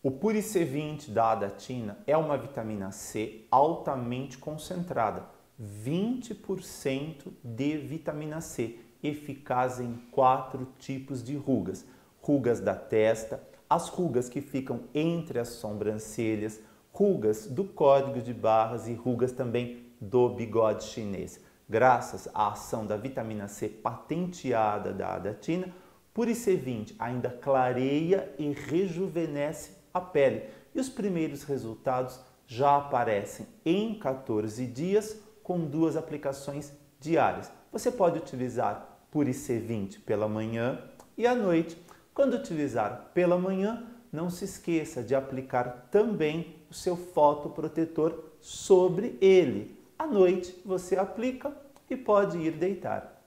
O Puri C20 da Adatina é uma vitamina C altamente concentrada, 20% de vitamina C, eficaz em 4 tipos de rugas. Rugas da testa, as rugas que ficam entre as sobrancelhas, rugas do código de barras e rugas também do bigode chinês. Graças à ação da vitamina C patenteada da Adatina, Puri C20 ainda clareia e rejuvenesce a pele e os primeiros resultados já aparecem em 14 dias com 2 aplicações diárias. Você pode utilizar Puri C20 pela manhã e à noite. Quando utilizar pela manhã, não se esqueça de aplicar também o seu fotoprotetor sobre ele. À noite você aplica e pode ir deitar.